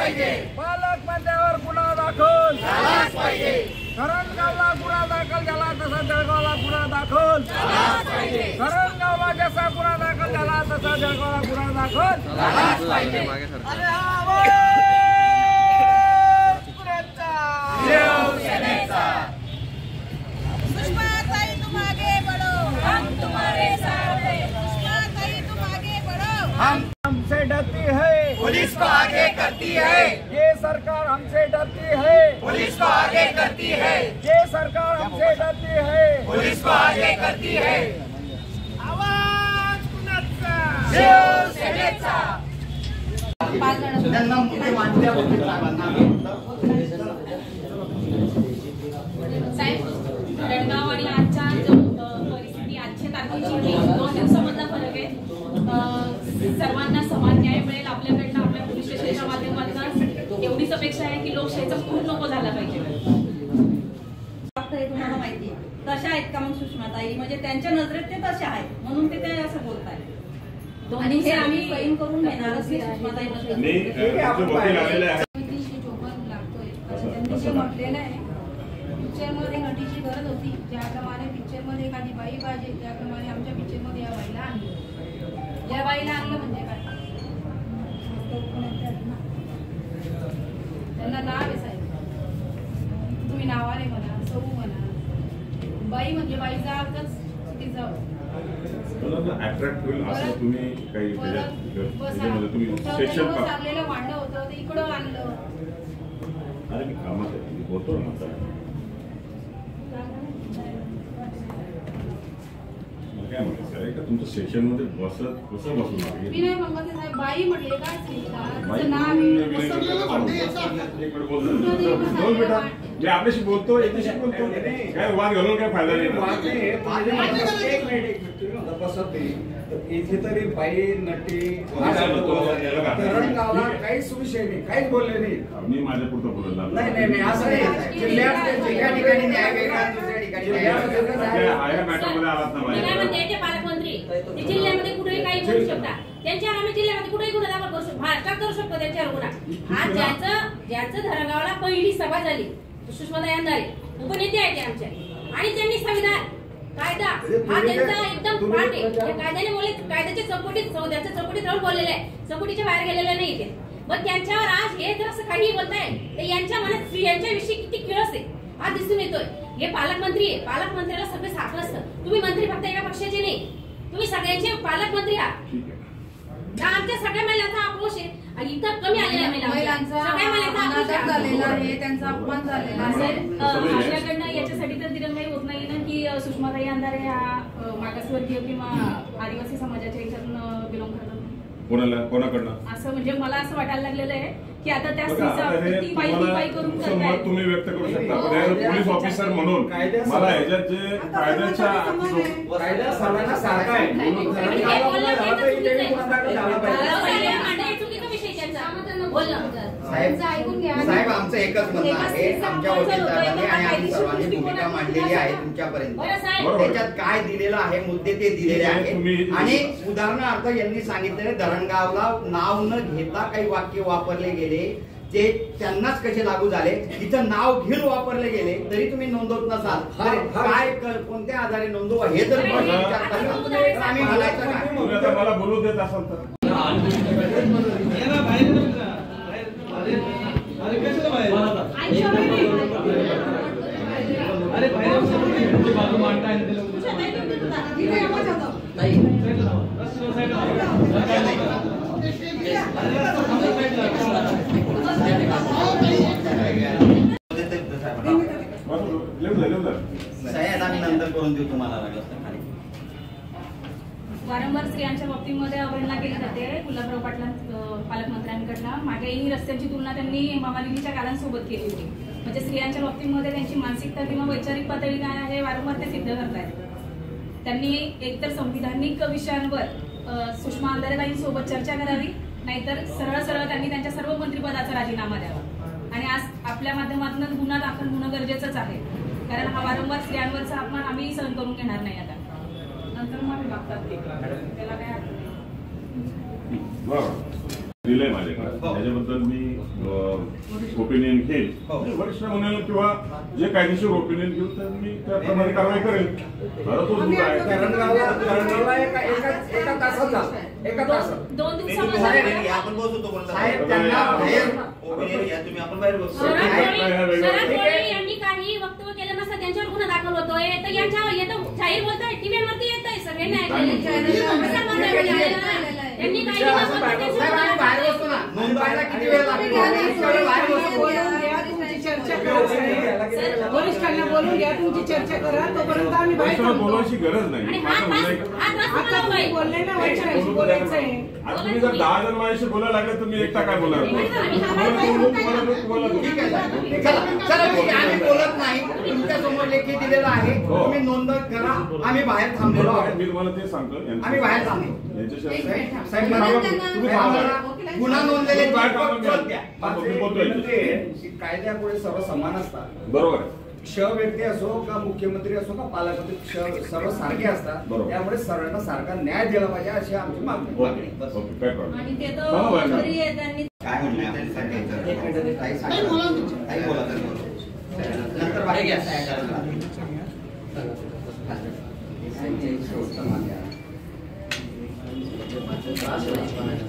पालकमंत्र्यावर गुन्हा दाखल झालाच पाहिजे। धरणगावला गुन्हा दाखल झाला तसा जळगावला गुन्हा दाखल झालाच पाहिजे। धरणगावला जसा गुन्हा दाखल झाला तसा जळगावला गुन्हा दाखल झालाच पाहिजे। अरे आवाज कुणाचा? शिवसेनेचा। सुषमाताई तुम आगे बढ़ो, हम तुम्हारे साथ हैं। सुषमाताई तुम आगे बढ़ो, हमसे डरती है, पुलिस को आगे करती है। ये सरकार हमसे डरती है, पुलिस को आगे करती है। ये सरकार हमसे डरती है, पुलिस को आगे करती है। आवाज कुणाचा? शिवसेनेचा। त्यांना मुद्दे मांडल्या होते साहेब, धरणगाव आणि आजच्या परिस्थिती आजच्या तारखेची 2 दिवसामधला फरक आहे। सर्वांना समान न्याय मिळेल आपल्याकडनं, आपल्या पोलीस स्टेशनच्या माध्यमातून एवढीच अपेक्षा आहे की लोकशाहीचा खून नको झाला पाहिजे। हे तुम्हाला माहिती आहे तशा आहेत का मग सुषमाताई? म्हणजे त्यांच्या नजरेत ते तशा आहेत म्हणून ते असं बोलताय। आणि हे आम्ही सैन करून घेणारच सुषमाताई त्यांनी जे म्हटलेलं आहे पिक्चरमध्ये नटीची गरज होती, ज्याप्रमाणे पिक्चरमध्ये एखादी बाई पाहिजे त्याप्रमाणे आमच्या पिक्चरमध्ये या बाईला आणलं। या बाईला आणलं म्हणजे काय? त्यांना नाव आहे साहेब, तुम्ही नावाने म्हणा, सौ म्हणा, बाई म्हणजे बाईचा अर्थच चुकीचा अट्रॅक्ट होईल असं तुम्ही काही चाललेलं वांड होतं ते इकडं आणलं। अरे मी कामात आहे, बोलतो ना काय म्हणायचं तुमचं सेशन मध्ये कसं बसून मी नाही म्हणत साहेब, बाई म्हटले काय मी आपल्याशी बोलतो, एकशी बोलतो, काय वाद घालून काय फायदा नाही। इथे तरी बाई नटी धरणगावला काहीच विषय नाही, काहीच बोलले नाही। मी माझ्या पुरतं बोलला नाही असं नाही। जिल्ह्या ठिकाणी न्याय वेगळा, दुसऱ्या ठिकाणी मॅटरमध्ये आलात ना पालकमंत्री ते जिल्ह्यामध्ये कुठेही काही बोलू शकता, त्यांच्यावर आम्ही जिल्ह्यामध्ये कुठेही गुन्हा दाखल करू शकतो, महाराष्ट्रात करू शकतो त्यांच्यावर गुन्हा। आज ज्याचं धरणगावला पहिली सभा झाली सुषमाताई अंधारे उपनेते आहेत ते आमच्या, आणि त्यांनी संविधान कायदा हा त्यांचा एकदम पाठ आहे। या कायद्याने बोलले, कायद्याच्या चौकटीत राहून बोललेले आहे, चौकटीच्या बाहेर गेलेले नाही ते। मग त्यांच्यावर आज हे जर असं काही बोलताय तर यांच्या मनात स्त्रियांच्याविषयी किती किळस आहे हा दिसून येतोय। हे पालकमंत्री आहे, पालकमंत्र्याला सगळे साथ असतं। तुम्ही मंत्री फक्त एका पक्षाचे नाही, तुम्ही सगळ्यांचे पालकमंत्री आहात। आमच्या सगळ्या महिलांचा आक्रोश आहे आणि इथं कमी आलेल्या महिलांचा अनादर झालेला आहे, त्यांचा अपमान झालेला आहे। आपल्याकडनं याच्यासाठी तर दिरंगाई होत नाही ना की सुषमाताई अंधारे ह्या मागासवर्गीय किंवा आदिवासी समाजाच्या याच्यातून बिलॉंग करतात। कोणाकडनं असं म्हणजे मला असं वाटायला लागलेलं आहे की आता त्या स्त्रीचा ती बाई करून करताय। तुम्ही व्यक्त करू शकता, पोलीस ऑफिसर म्हणून मला ह्याच्यात जे कायदा सर्वांना सारखा आहे साहेब आमचं एकच म्हणणं आहे, आमच्या वकीलदाराने आणि आम्ही सर्वांनी भूमिका मांडलेली आहे तुमच्यापर्यंत। त्याच्यात काय दिलेलं आहे मुद्दे ते दिलेले आहेत, आणि उदाहरणार्थ यांनी सांगितलेले धरणगावला नाव न घेता काही वाक्य वापरले गेले ते त्यांनाच कसे लागू झाले, तिथं नाव घेऊन वापरले गेले तरी तुम्ही नोंदवत नसाल, काय कोणत्या आधारे नोंदवा हे जर आम्ही म्हणायचं काय? मला बोलू देत असाल तर नंतर करून देऊ तुम्हाला लागलं। वारंवार स्त्रियांच्या बाबतीमध्ये अवहेलना केली जाते गुलाबराव पाटलां पालकमंत्र्यांकडनं। मागेही रस्त्यांची तुलना त्यांनी हेमामालिनीच्या कालांसोबत केली होती। म्हणजे स्त्रियांच्या बाबतीमध्ये त्यांची मानसिकता किंवा वैचारिक पातळी काय आहे वारंवार ते सिद्ध करतायत। त्यांनी एकतर संविधानिक विषयांवर सुषमा अंधारेताईंसोबत चर्चा करावी, नाहीतर सरळ सरळ त्यांनी त्यांच्या सर्व मंत्रिपदाचा राजीनामा द्यावा। आणि आज आपल्या माध्यमातून गुन्हा दाखल होणं गरजेचंच आहे, कारण हा वारंवार स्त्रियांवरचा अपमान आम्ही सहन करून घेणार नाही। आता नंतर मग मागतात ते त्याला काय दिलंय माझ्याकडे, त्याच्याबद्दल मी ओपिनियन घेईल. वरिष्ठ म्हणाल किंवा जे कायदेशीर ओपिनियन घेऊ तर मी त्याप्रमाणे कारवाई करेल. बरं, तो दूर आहे. करणगावला एका तासात झालं. एका तासात 2 दिवसामध्ये आपण बसतो साहेब, त्यांना बाहेर ओपिनियन घ्या तुम्ही, आपण बाहेर बसतो. शरद कोळी यांनी काही वक्तव्य केलं नसतं, त्यांच्यावर गुन्हा दाखल होतोय. तर यांच्यावर येतं जाहीर बोलताय, टीव्हीवरती येतंय सगळ्यांना त्यांनी काही साहेब, आम्ही बाहेर बसतो ना, नोंदवायला किती वेळ लागतो? बाहेर बसतो. वरिष्ठांना बोलून घ्या, तुमची चर्चा करा, तोपर्यंत आम्ही बाहेर वरिष्ठांना बोलवायची गरज नाही. माझं म्हणणं आहे बोलले ना, वरिष्ठांशी बोलायचं आहे. आता तुम्ही जर 10 जण माझ्याशी बोलायला लागले तर मी एकटा काय बोलणार? ठीक आहे चला चला, ठीक आहे, आम्ही बोलत नाही. तुमच्या समोर लेखी दिलेलं आहे, तुम्ही नोंद करा. आम्ही बाहेर थांबलेलो आहोत. मी तुम्हाला ते सांगतो. आम्ही बाहेर थांबलो. साहेब तुम्ही थांबा. गुन्हा नोंदलेले बाहेर थांबा. मी बोलतोय. कायद्यापुढे सर्व समान असतात. बरोबर आहे. क्ष व्यक्ती असो का मुख्यमंत्री असो का पालकमंत्री, सर्व सारखे असतात. बरोबर. त्यामुळे सर्वांना सारखा न्याय दिला पाहिजे अशी आमची मागणी. ओके, काय प्रॉब्लेम. आणि ते चला बाहेर. तर घरी आहे, त्यांनी काय म्हणणं आहे? ताई बोला नंतर बाहेर घ्या. त्रास